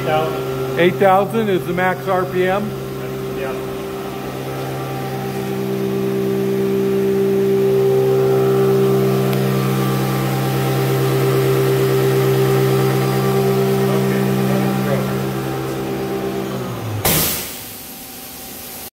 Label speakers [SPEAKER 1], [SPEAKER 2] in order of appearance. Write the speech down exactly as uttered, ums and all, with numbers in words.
[SPEAKER 1] thousand.
[SPEAKER 2] eight thousand is the max R P M?
[SPEAKER 1] Yeah.